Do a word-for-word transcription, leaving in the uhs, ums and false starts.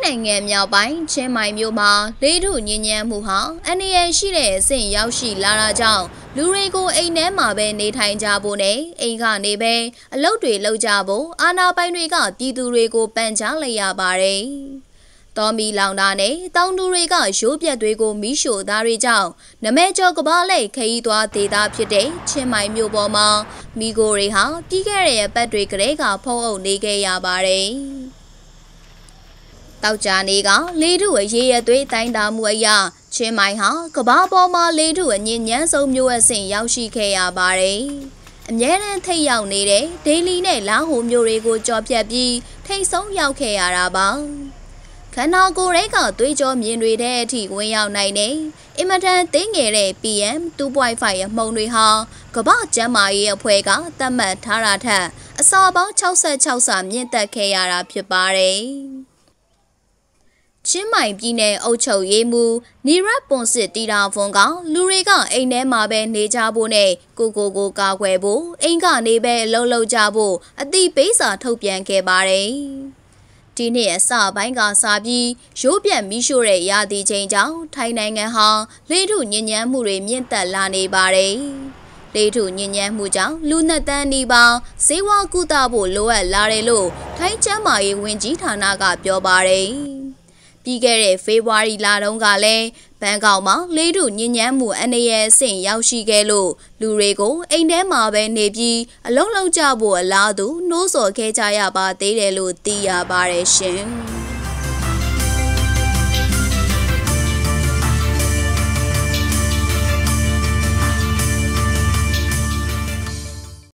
နိုင်ငံမြောက်ပိုင်းချင်းမိုင်မြို့မှာလေးထုညဉ့်ညမ်းမှုဟာအန်ဒီရယ်ရှိတဲ့အဆင့်ရောက်ရှိလာတာကြောင့်လူတွေကိုအိမ်ထဲမှာပဲနေထိုင်ကြဖို့နဲ့အိမ်ကနေပဲအလုပ်တွေလုပ်ကြဖို့အာဏာပိုင်တွေကပြည်သူတွေကိုပန်ကြားလိုက်ရပါတယ်။တော်မီလောင်တာနဲ့တောင်သူတွေကရိုးပြက်တွေကိုမီးရှို့သားတွေကြောင့်နမဲကျော်ကဘာလက်ခရီးသွားဒေသဖြစ်တဲ့ချင်းမိုင်မြို့ပေါ်မှာမီကိုတွေဟာပြီးခဲ့တဲ့ပတ်တွေကလေးကဖုံးအုပ်နေခဲ့ရပါတယ်။တောက်ကြနေကလေးထုအရေးရသွေးတိုင်းတာမှုအရာချင်းမိုင်ဟာကဘာပေါ်မှာလေးထုအညဉ့်ညမ်းဆုံးမျိုးအဆင့်ရောက်ရှိခဲ့ရပါတယ်။အမြဲတမ်းထိတ်ရောက်နေတဲ့ဒေလီနဲ့လာဟိုမျိုးတွေကိုကြော်ပြတ်ပြီးထိတ်ဆုံးရောက်ခဲ့ရတာပါ။ခန္ဓာကိုယ်ရဲကသွေးကြောမြင်တွေတဲ့အထိဝင်ရောက်နိုင်တဲ့အင်မတန်သိငယ်တဲ့ ပီ အမ် two point five အမှုန်တွေဟာကမ္ဘာ့ကျန်းမာရေးအဖွဲ့ကသတ်မှတ်ထားတာထက်အစာပေါင်း၆၆ဆမြင့်တက်ခဲ့ရတာဖြစ်ပါတယ်။ချင်းမိုင်ပြည်နယ်အုပ်ချုပ်ရေးမှူးနီရတ်ပွန်စစ်တီတာဖုန်ကလူတွေကအိမ်ထဲမှာပဲနေကြဖို့နဲ့ကိုကိုကိုကာကွယ်ဖို့အိမ်ကနေပဲအလုပ်လုပ်ကြဖို့အသိပေးစာထုတ်ပြန်ခဲ့ပါတယ်။ဒီနေ့အစပိုင်းကစပြီးရိုးပြက်မီးရှို့တဲ့ရာသီချိန်ကြောင့်ထိုင်းနိုင်ငံဟာလေထုညဉ့်ညမ်းမှုတွေမြင့်တက်လာနေပါတယ်။လေထုညဉ့်ညမ်းမှုကြောင့်လူနှစ်တန်းနီးပါးဈေးဝါကုသဖို့လိုအပ်လာတယ်လို့ထိုင်းကျန်းမာရေးဝန်ကြီးဌာနကပြောပါတယ်။ပြီးခဲ့တဲ့ဖေဖော်ဝါရီလတုန်းကလည်းဘန်ကောက်မှာလေးထုညဉ့်ညမ်းမှုအန္တရာယ်အဆင့်ရောက်ရှိခဲ့လို့လူတွေကိုအိမ်ထဲမှာပဲနေပြီးအလုံးလုံးကြဖို့အလားတူနှိုးဆော်ခဲ့ကြရပါသေးတယ်လို့သိရပါတယ်ရှင်။